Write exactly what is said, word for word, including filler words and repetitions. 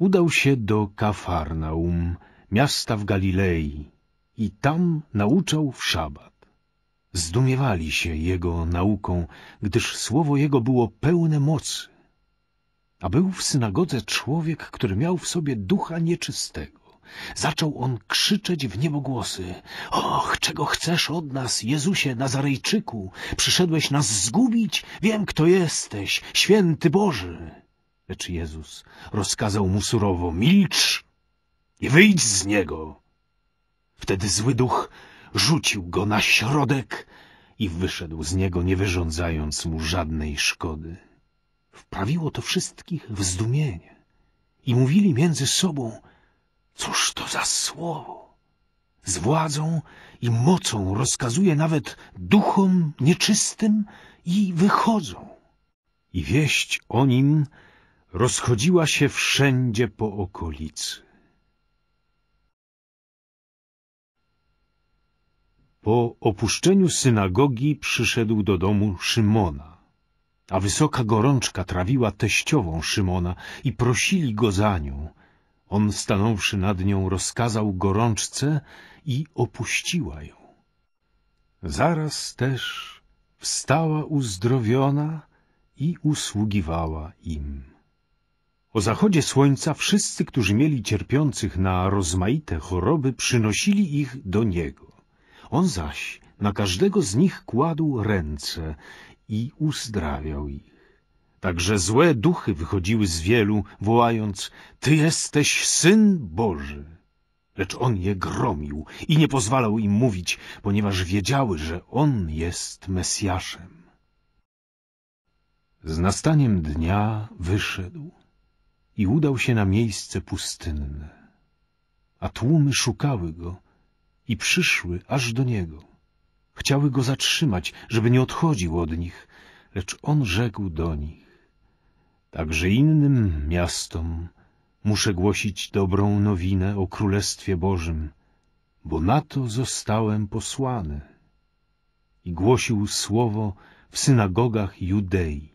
udał się do Kafarnaum, miasta w Galilei, i tam nauczał w szabat. Zdumiewali się jego nauką, gdyż słowo jego było pełne mocy. A był w synagodze człowiek, który miał w sobie ducha nieczystego. Zaczął on krzyczeć w niebogłosy: Och, czego chcesz od nas, Jezusie Nazarejczyku? Przyszedłeś nas zgubić? Wiem, kto jesteś, święty Boży. Lecz Jezus rozkazał mu surowo: Milcz i wyjdź z niego. Wtedy zły duch rzucił go na środek i wyszedł z niego, nie wyrządzając mu żadnej szkody. Wprawiło to wszystkich w zdumienie i mówili między sobą: Cóż to za słowo? Z władzą i mocą rozkazuje nawet duchom nieczystym i wychodzą. I wieść o nim rozchodziła się wszędzie po okolicy. Po opuszczeniu synagogi przyszedł do domu Szymona, a wysoka gorączka trawiła teściową Szymona i prosili go za nią. On, stanąwszy nad nią, rozkazał gorączce i opuściła ją. Zaraz też wstała uzdrowiona i usługiwała im. O zachodzie słońca wszyscy, którzy mieli cierpiących na rozmaite choroby, przynosili ich do niego. On zaś na każdego z nich kładł ręce i uzdrawiał ich. Także złe duchy wychodziły z wielu, wołając: Ty jesteś Syn Boży. Lecz on je gromił i nie pozwalał im mówić, ponieważ wiedziały, że on jest Mesjaszem. Z nastaniem dnia wyszedł i udał się na miejsce pustynne, a tłumy szukały go i przyszły aż do niego. Chciały go zatrzymać, żeby nie odchodził od nich, lecz on rzekł do nich: Także innym miastom muszę głosić dobrą nowinę o Królestwie Bożym, bo na to zostałem posłany. I głosił słowo w synagogach Judei.